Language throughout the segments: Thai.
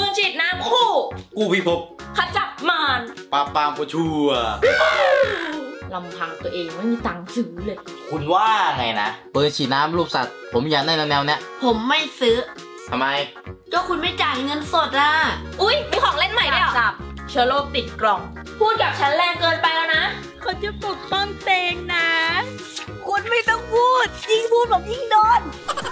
นฉีดน้ำคู่กู้พิภพขจับมารปราบปรามผู้ชั่วลำพังตัวเองไม่มีตังค์ซื้อเลยคุณว่าไงนะปืนฉีดน้ำรูปสัตว์ผมอยากได้แนวเนี้ยผมไม่ซื้อทำไมก็คุณไม่จ่ายเงินสดอ่ะอุ๊ยมีของเล่นใหม่ด้วยจับเชื้อโรคติดกล่องพูดกับฉันแรงเกินไปแล้วนะเขาจะปกป้องเตงนะคุณไม่ต้องพูดยิ่งพูดผมยิ่งโดน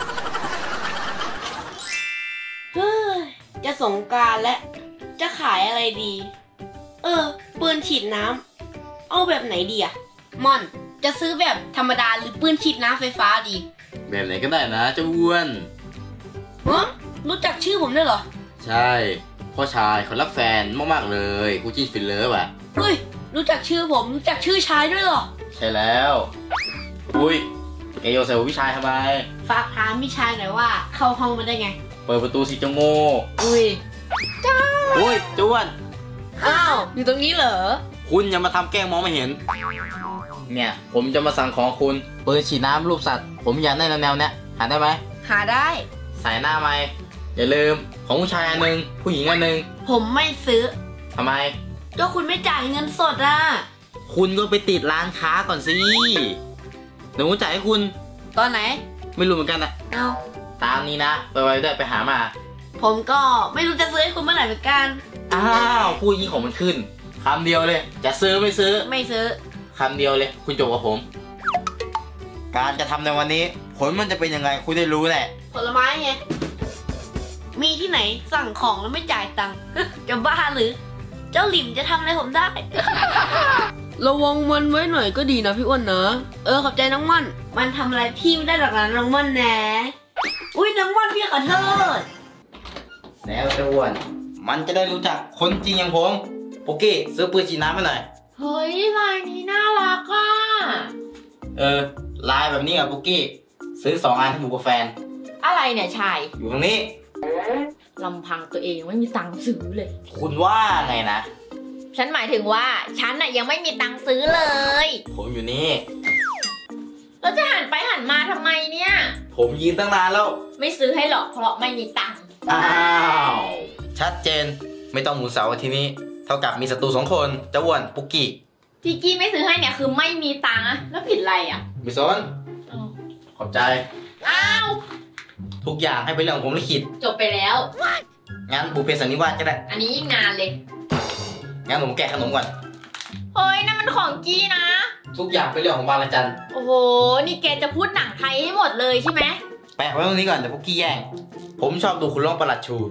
จะสงกรานต์และจะขายอะไรดีปืนฉีดน้ำเอาแบบไหนดีอะม่อนจะซื้อแบบธรรมดาหรือปืนฉีดน้ำไฟฟ้าดีแบบไหนก็ได้นะเจ้าอ้วนรู้จักชื่อผมด้วยเหรอใช่พ่อชายเขารักแฟนมากๆเลยกูจิ้นฟินเลิฟอ่ะเฮ้ยรู้จักชื่อผมรู้จักชื่อชายด้วยเหรอใช่แล้วอุ้ยแกโยนใส่หัวพี่ชายทำไมฝากถามพี่ชายหน่อยว่าเข้าห้องมาได้ไงเปิดประตูสิเจ้าโง่อุ้ยจ้าอุ้ยจ้วนอ้าวอยู่ตรงนี้เหรอคุณอย่ามาทำแกล้งมองไม่เห็นเนี่ยผมจะมาสั่งของคุณปืนฉีดน้ำรูปสัตว์ผมอยากได้แนวเนี้ยหาได้ไหมหาได้ใส่หน้าไหมอย่าลืมของผู้ชายอันหนึ่งผู้หญิงอันหนึ่งผมไม่ซื้อทำไมก็คุณไม่จ่ายเงินสดอ่ะคุณก็ไปติดร้านค้าก่อนสิหนูจ่ายให้คุณตอนไหนไม่รู้เหมือนกันอะเอาตามนี้นะไปไว้ด้วยไปหามาผมก็ไม่รู้จะซื้อให้คุณเมื่อไหร่เหมือนกันอ้าวพูดยิ่งของมันขึ้นคำเดียวเลยจะซื้อไม่ซื้อไม่ซื้อคำเดียวเลยคุณจบกับผมการจะทำในวันนี้ผลมันจะเป็นยังไงคุณได้รู้แหละผลไม้ไงมีที่ไหนสั่งของแล้วไม่จ่ายตังค์จะบ้าหรือเจ้าหลิมจะทำอะไรผมได้ระวังมันไว้หน่อยก็ดีนะพี่อ้วนนะขอบใจน้องม่อนมันทำอะไรพี่ไม่ได้หรอกนะน้องม่อนนะอุ้ยน้องม่อนพี่ขอโทษแล้วเจ้าอ้วนมันจะได้รู้จักคนจริงอย่างผมโอเคซื้อปืนฉีดน้ำมาหน่อยเฮ้ยลายนี้น่ารักอ่ะลายแบบนี้อ่ะปุ๊กกี้ซื้อ2 อันให้หมูกับแฟนอะไรเนี่ยชายอยู่ตรงนี้ลำพังตัวเองไม่มีตังค์ซื้อเลยคุณว่าไงนะฉันหมายถึงว่าฉันน่ะยังไม่มีตังค์ซื้อเลยผมอยู่นี่แล้วจะหันไปหันมาทำไมเนี่ยผมยืนตั้งนานแล้วไม่ซื้อให้หรอกเพราะไม่มีตังค์อ้าวชัดเจนไม่ต้องหมุนเสาทีนี้เท่ากับมีศัตรู2 คนเจ้าอ้วนปุ๊กกี้ที่กี้ไม่ซื้อให้เนี่ยคือไม่มีตังค์อะแล้วผิดอะไรอ่ะมิซอนขอบใจอ้าวทุกอย่างให้เป็นเรื่องของผมลิขิตจบไปแล้วงั้นบุพเพสันนิวาสก็ได้อันนี้ยิ่งนานเลยงั้นผมแกะขนมก่อนเฮ้ยนั่นมันของกี้นะทุกอย่างเป็นเรื่องของบางระจันโอ้โหนี่แกจะพูดหนังไทยให้หมดเลยใช่ไหมแปะไว้ตรงนี้ก่อนเดี๋ยวพวกกี้แย่งผมชอบดูคุณร้องประหลัดชู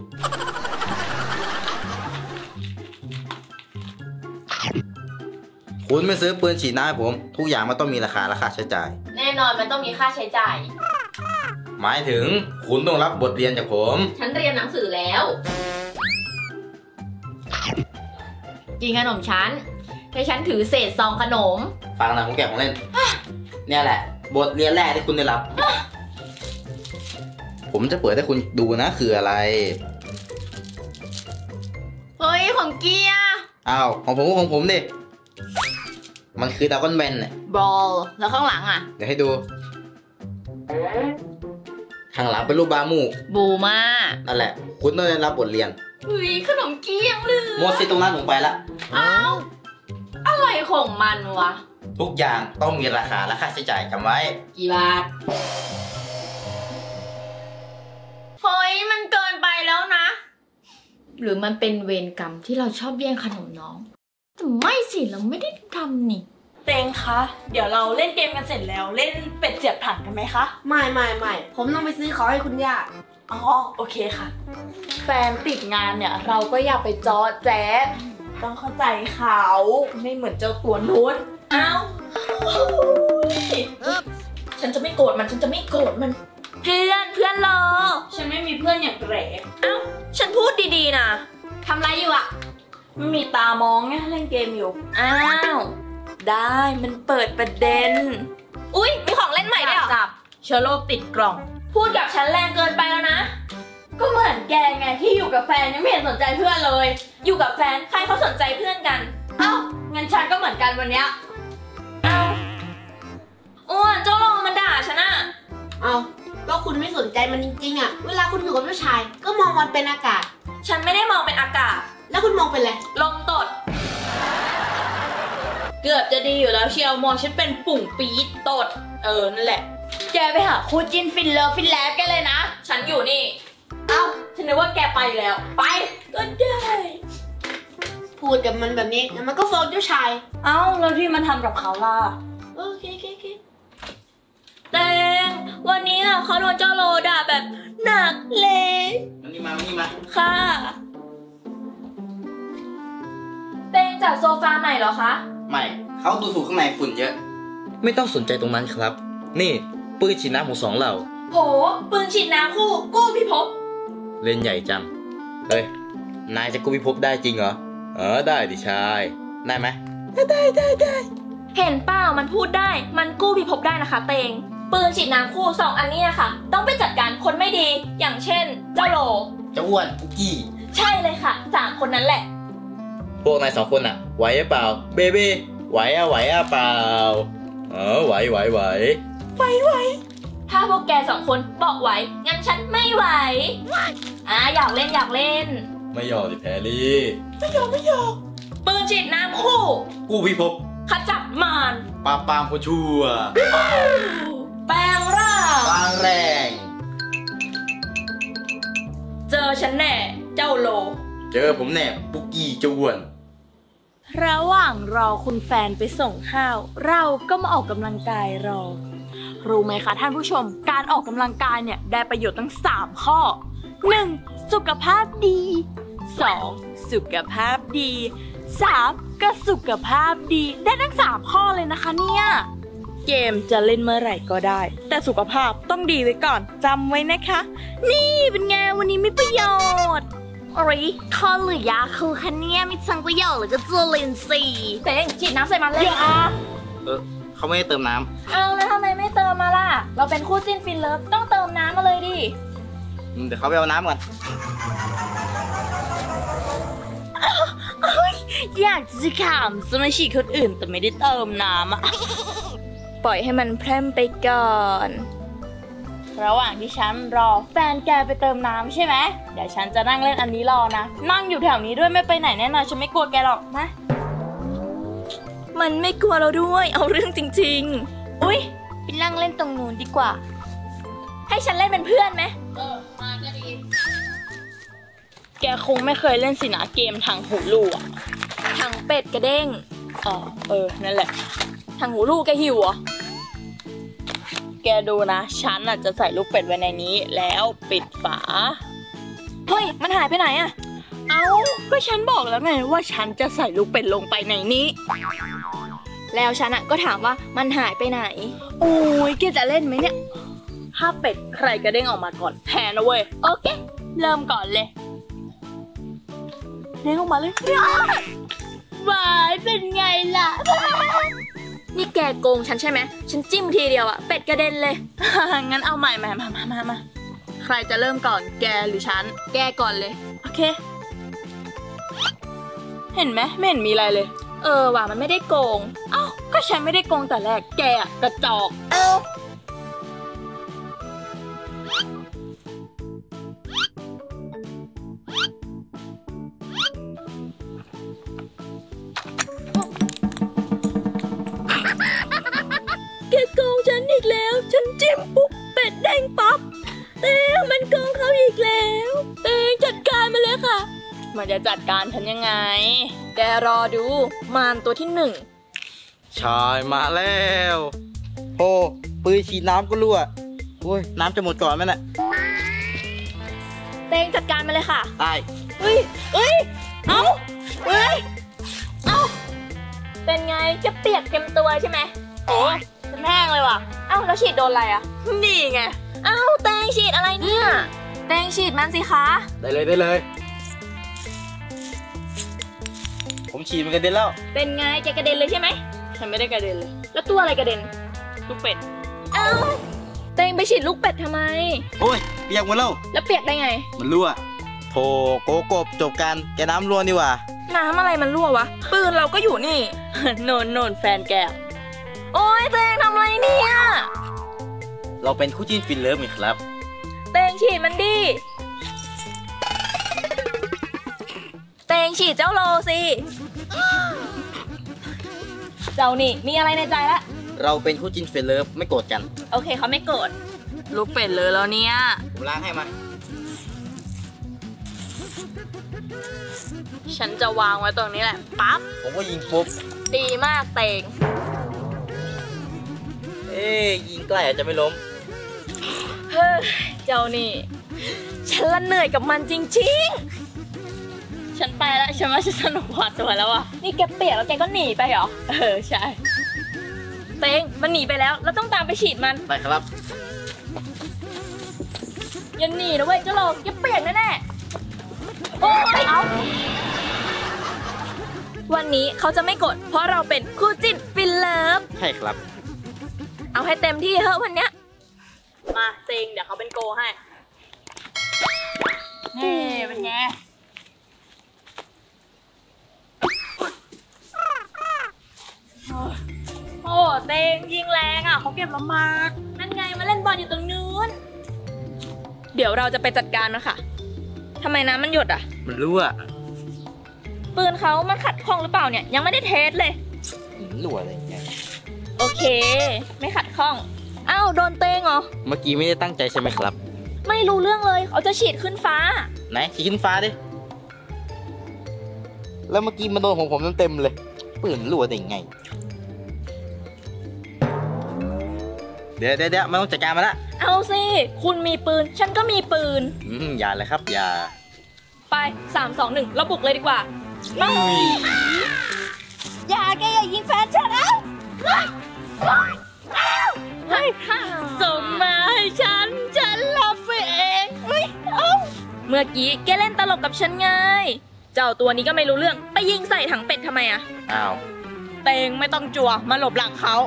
คุณไม่ซื้อปืนฉีดน้ำให้ผมทุกอย่างมันต้องมีราคาใช้จ่ายแน่นอนมันต้องมีค่าใช้จ่ายหมายถึงคุณต้องรับบทเรียนจากผมฉันเรียนหนังสือแล้วกินขนมฉันให้ฉันถือเศษซองขนมฟังนะผมแกะของเล่นเนี่ยแหละบทเรียนแรกที่คุณได้รับผมจะเปิดให้คุณดูนะคืออะไรเฮ้ยของเกียร์อ้าวของผมดิมันคือดราก้อนแบนเนี่ยบอลแล้วข้างหลังอ่ะเดี๋ยวให้ดูข้างหลังเป็นรูปบามูมานั่นแหละคุณต้องได้รับบทเรียนเฮ้ยขนมเกี๊ยวเลยหมดสิตรงนั้นผมไปละอ้าวอะไรของมันวะทุกอย่างต้องมีราคาและค่าใช้จ่ายจำไว้กี่บาทเฮ้ยมันเกินไปแล้วนะหรือมันเป็นเวรกรรมที่เราชอบแย่งขนมน้องแต่ไม่สิเราไม่ได้ทำนี่เตงคะเดี๋ยวเราเล่นเกมกันเสร็จแล้วเล่นเป็ดเสียบถังกันไหมคะไม่ผมต้องไปซื้อของให้คุณย่าอ๋อโอเคค่ะแฟนติดงานเนี่ยเราก็อยากไปจอแจ๊ะต้องเข้าใจเขาไม่เหมือนเจ้าตัวนู้นอ้าวฉันจะไม่โกรธมันฉันจะไม่โกรธมันเพื่อนรอฉันไม่มีเพื่อนอย่างแกรอ้าวฉันพูดดีๆนะทำไรอยู่อะไม่มีตามองไงเล่นเกมอยู่อ้าวได้มันเปิดประเด็นอุ๊ยมีของเล่นใหม่ด้วยจับเชื้อโรคติดกล่องพูดกับฉันแรงเกินไปแล้วนะก็เหมือนแกไงที่อยู่กับแฟนยังไม่เห็นสนใจเพื่อนเลยอยู่กับแฟนใครเขาสนใจเพื่อนกันเอ้างั้นฉันก็เหมือนกันวันเนี้ยเอ้าอ้วนเจ้าโลมันด่าฉันอะเอ้าก็คุณไม่สนใจมันจริงๆอะเวลาคุณอยู่กับผู้ชายก็มองมันเป็นอากาศฉันไม่ได้มองเป็นอากาศแล้วคุณมองเป็นอะไรลมตดเกือบจะดีอยู่แล้วเชียวมองฉันเป็นปุ่งปี๊ดตดนั่นแหละแกไปหาคู่จิ้นฟินเลิฟฟินแลบกันเลยนะฉันอยู่นี่เอ้าฉันนึกว่าแกไปแล้วไปก็ได้พูดกับมันแบบนี้แล้วมันก็ฟ้องเจ้าชายเอ้าแล้วที่มันทำกับเขาล่ะโอเคแตงวันนี้น่ะเขาโดนเจ้าโลด่าแบบหนักเลยมันนี่มาค่ะเตงจัดโซฟาใหม่เหรอคะไม่ เขาดูถูกข้างในฝุ่นเยอะ ไม่ต้องสนใจตรงนั้นครับ นี่ปืนฉีดน้ำของสองเราโหปืนฉีดน้ำคู่กู้พิภพเล่นใหญ่จัง เฮ้ย นายจะกู้พิภพได้จริงเหรอ ได้ดิชาย ได้ไหมเห็นเปล่ามันพูดได้มันกู้พิภพได้นะคะเตงปืนฉีดน้ำคู่2 อันนี้นะคะต้องไปจัดการคนไม่ดีอย่างเช่นเจ้าโลจะอ้วนปุกกี้ใช่เลยค่ะ3 คนนั้นแหละพวกนาย2 คนอะไหวหรือเปล่า เบบี้ไหวอะเปล่า ไหวถ้าพวกแก2 คนบอกไหวงั้นฉันไม่ไหวอยากเล่นไม่ยอมดิแพรรี่ปืนฉีดน้ำคู่กู้พิภพขจัดมารปราบปรามคนชั่วแปลงร่างบางแรงเจอฉันแน่เจ้าโลเจอผมแน่ปุกกี้จะอ้วนระหว่างรอคุณแฟนไปส่งข้าว เราก็มาออกกำลังกายรอ รู้ไหมคะท่านผู้ชมการออกกำลังกายเนี่ยได้ประโยชน์ทั้ง3 ข้อ 1. สุขภาพดี 2. สุขภาพดี 3. ก็สุขภาพดีได้ทั้ง3 ข้อเลยนะคะเนี่ยเกมจะเล่นเมื่อไหร่ก็ได้ แต่สุขภาพต้องดีไว้ก่อนจำไว้นะคะ นี่เป็นไงวันนี้มีประโยชน์คอหรือยาคูคะเนี่ยมีทั้งประโยชน์หรือก็จุลินทรีย์เตงฉีดน้ำใส่มันเลยเขาไม่ได้เติมน้เอาแล้วทำไมไม่เติมมาล่ะเราเป็นคู่จิ้นฟินเลิฟต้องเติมน้ำมาเลยดิำเดี๋ยวเขาไปเอาน้ำก่อนอยากจะขำสมาชิกคนอื่นแต่ไม่ได้เติมน้ำอะ ปล่อยให้มันแพร่มไปก่อน ระหว่างที่ฉันรอแฟนแกไปเติมน้ำใช่ไหมเดี๋ยวฉันจะนั่งเล่นอันนี้รอนะนั่งอยู่แถวนี้ด้วยไม่ไปไหนแน่นอนฉันไม่กลัวแกหรอกนะมันไม่กลัวเราด้วยเอาเรื่องจริงๆอุ๊ยไปนั่งเล่นตรงนู้นดีกว่าให้ฉันเล่นเป็นเพื่อนไหมมาก็ดีแกคงไม่เคยเล่นสินะเกมทางหูลูกอะถังเป็ดกระเด้งนั่นแหละทางหูลูกแกหิวเหรอแกดูนะฉันจะใส่ลูกเป็ดไว้ในนี้แล้วปิดฝาเฮ้ยมันหายไปไหนอะเอ้าก็ฉันบอกแล้วไงว่าฉันจะใส่ลูกเป็ดลงไปในนี้แล้วฉันก็ถามว่ามันหายไปไหนโอ้ยแกจะเล่นไหมเนี่ยถ้าเป็ดใครกระเด้งออกมาก่อนแพ้นะเว้ยโอเคเริ่มก่อนเลยเด้งออกมาเลยหวายเป็นไงล่ะนี่แกโกงฉันใช่ไหมฉันจิ้มทีเดียวอะเป็ดกระเด็นเลยงั้นเอาใหม่มาใครจะเริ่มก่อนแกหรือฉันแกก่อนเลยโอเคเห็นไหมไม่เห็นมีอะไรเลยว่ะมันไม่ได้โกงเอ้าก็ฉันไม่ได้โกงแต่แรกแกกระจอกแกโกงฉันอีกแล้วฉันจิ้มปุ๊บเป็ดแดงปั๊บเต้มันโกงเขาอีกแล้วเต้จัดการมาเลยค่ะมันจะจัดการฉันยังไงแกรอดูมารตัวที่1 ชายมาแล้วโอ้ปืนฉีดน้ำก็รั่วโอ้ยน้ำจะหมดก่อนไหมน่ะเตงจัดการมาเลยค่ะตายเอ้ยเอ้าเป็นไงจะเปียกเต็มตัวใช่ไหมโอ้ยฉันแห้งเลยว่ะแล้วฉีดโดนอะไรอะนี่ไงเตงฉีดอะไรเนี่ยเตงฉีดมันสิคะได้เลย ผมฉีดมันกระเด็นแล้วเป็นไงแกกระเด็นเลยใช่ไหมฉันไม่ได้กระเด็นเลยแล้วตัวอะไรกระเด็นลูกเป็ดเตงไปฉีดลูกเป็ดทำไมโอ้ยเปียกหมดแล้วแล้วเปียกได้ไงมันรั่วโถโกกบจบกันแกน้ำรั่วนี่หว่าน้ำอะไรมันรั่ววะปืนเราก็อยู่นี่โนนแฟนแกโอ๊ยเตงทำอะไรเนี่ยเราเป็นคู่จิ้นฟินเลิฟไงครับเตงฉีดมันดิฉีดเจ้าโลสิ เจ้านี่มีอะไรในใจละเราเป็นคู่จิ้นเฟรนเลิฟไม่โกรธกันโอเคเขาไม่โกรธลูกเป็ดเลยแล้วเนี่ยผมล้างให้มาฉันจะวางไว้ตรงนี้แหละปั๊บผมก็ยิงปุ๊บดีมากเตงยิงใกล้อาจจะไม่ล้มเฮ้ยเจ้านี่ ฉันละเหนื่อยกับมันจริงๆ ฉันไปแล้วฉันว่าฉันสนุกพอตัวแล้วอ่ะนี่แกเปียกแล้วแกก็หนีไปเหรอใช่เตงมันหนีไปแล้วเราต้องตามไปฉีดมันไปครับอย่าหนีนะเว้ยเจ้าโลแกเปียกแน่ๆโอ้ยเอาวันนี้เขาจะไม่กดเพราะเราเป็นคู่จิ้นฟินเลิฟใช่ครับเอาให้เต็มที่เถอะวันเนี้ยมาเตงเดี๋ยวเขาเป็นโกให้นี่เป็นไงโอ้เตงยิงแรงอ่ะเขาเก็บละมากนั่นไงมาเล่นบอลอยู่ตรงนู้นเดี๋ยวเราจะไปจัดการนะคะทำไมน้ำมันหยดอ่ะมันรั่วปืนเขามันขัดข้องหรือเปล่าเนี่ยยังไม่ได้เทสเลยรั่วอะไรไงโอเค ไม่ขัดข้องอ้าวโดนเตงเหรอเมื่อกี้ไม่ได้ตั้งใจใช่ไหมครับไม่รู้เรื่องเลยเขาจะฉีดขึ้นฟ้าไหนชี้ขึ้นฟ้าดิ แล้วเมื่อกี้มันโดนของผมเต็มๆเลยปืนรั่วได้ไง เดี๋ยวมันต้องจัดการมาละเอาสิคุณมีปืนฉันก็มีปืนอย่าเลยครับอย่าไป3 2 1เราบุกเลยดีกว่าไปอย่าแกอย่ายิงแฟนฉันเอาส่งมาให้ฉันรับไปเองเมื่อกี้แกเล่นตลกกับฉันไงเจ้าตัวนี้ก็ไม่รู้เรื่องไปยิงใส่ถังเป็ดทำไมอะอ้าวเตงไม่ต้องจั่วมาหลบหลังเขา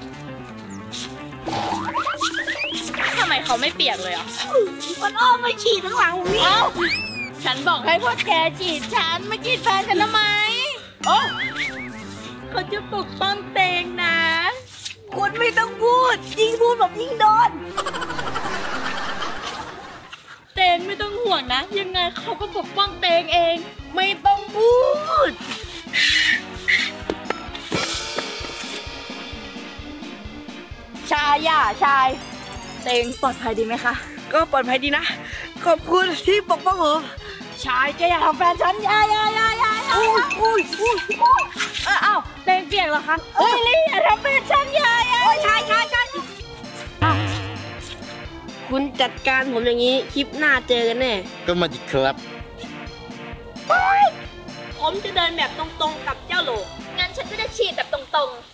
ทำไมเขาไม่เปียกเลยอ่ะมันอ้อมไปฉีดข้างหลังผมนี่ฉันบอกให้พวกแกฉีดฉันไม่ฉีดแฟนฉันทำไมโอ้เขาจะปกป้องเตงนะคุณไม่ต้องพูดยิ่งพูดแบบยิ่งโดนเตงไม่ต้องห่วงนะยังไงเขาก็ปกป้องเตงเองไม่ต้องพูดชายเตงปลอดภัยดีไหมคะก็ปลอดภัยดีนะขอบคุณที่ปกป้องผมชายแกอย่าทำแฟนฉันอย่าอุ้ยอ้าวเตงเปียกเหรอคะเฮ้ยลี่อย่าทำแฟนฉันอย่าชายคุณจัดการผมอย่างนี้คลิปหน้าเจอกันแน่ก็มาดิครับผมจะเดินแบบตรงๆกับเจ้าโหลงั้นฉันก็จะฉีดแบบตรงๆ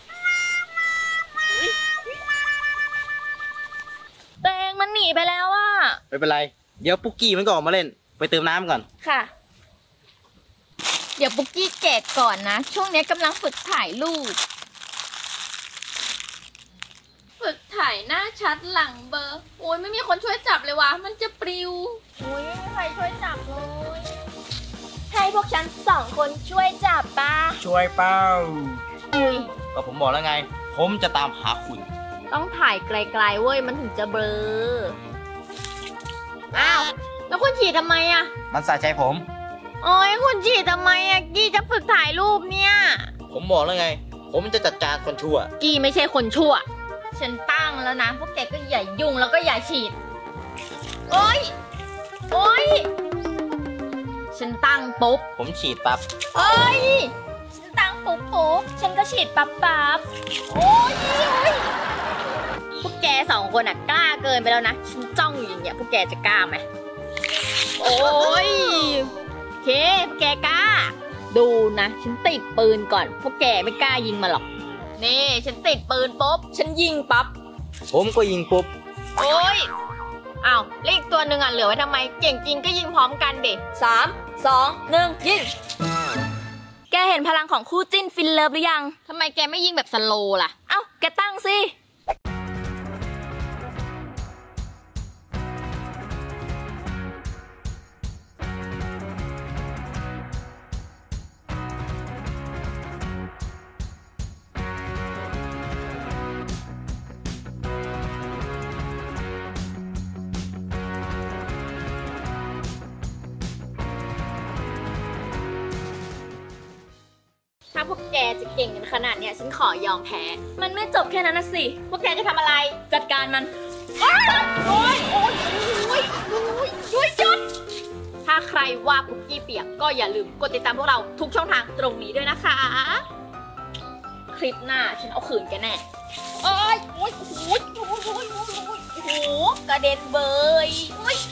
เตงมันหนีไปแล้วอ่ะไม่เป็นไร เดี๋ยวปุ๊กกี้มันก็ออกมาเล่น ไปเติมน้ำก่อนค่ะเดี๋ยวปุ๊กกี้แกะก่อนนะ ช่วงนี้กำลังฝึกถ่ายรูป ฝึกถ่ายหน้าชัดหลังเบอร์โอ้ยไม่มีคนช่วยจับเลยวะมันจะปลิวโอ้ยไม่มีใครช่วยจับเลยให้พวกฉัน2 คนช่วยจับป่ะช่วยเป้าอุ้ยก็ผมบอกแล้วไง ผมจะตามหาคุณต้องถ่ายไกลๆเว้ยมันถึงจะเบลออ้าวแล้วคุณฉีดทำไมอะมันสะใจผมโอ้ยคุณฉีดทำไมอะกี้จะฝึกถ่ายรูปเนี่ยผมบอกแล้วไง ผมจะจัดการคนชั่วกี้ไม่ใช่คนชั่ว ฉันตั้งแล้วนะพวกแกก็อย่ายุ่งแล้วก็อย่าฉีดโอ๊ยฉันตั้งปุ๊บผมฉีดปั๊บเอ้ยฉันตั้งปุ๊บฉันก็ฉีดปั๊บโอ๊ยพวกแก2 คนอะกล้าเกินไปแล้วนะฉันจ้องอยู่อย่างเงี้ยพวกแกจะกล้าไหมโอ๊ยโอเคพวกแกกล้าดูนะฉันติดปืนก่อนพวกแกไม่กล้ายิงมาหรอกนี่ฉันติดปืนปุ๊บฉันยิงปั๊บผมก็ยิงปุ๊บโอ๊ยอ้าวเลขตัวหนึ่งอ่ะเหลือไว้ทำไมเก่งจริงก็ยิงพร้อมกันดิ 3 2 1ยิงแกเห็นพลังของคู่จิ้นฟินเลิฟหรือยังทำไมแกไม่ยิงแบบสโลว์ล่ะเอ้าแกตั้งสิถ้าพวกแกจะเก่งกันขนาดเนี้ยฉันขอยอมแพ้มันไม่จบแค่นั้นนะสิพวกแกจะทำอะไรจัดการมันโอ๊ยโอ๊ยโอ๊ยโอ๊ยหยุดถ้าใครว่าปุกกี้เปียกก็อย่าลืมกดติดตามพวกเราทุกช่องทางตรงนี้ด้วยนะคะ คลิปหน้าฉันเอาคืนแกแน่โอ๊ยโอ๊ยโอ๊ยโอ๊ยโอ๊ยโอ๊ยโอ้โหกระเด็นเบยโอ๊ย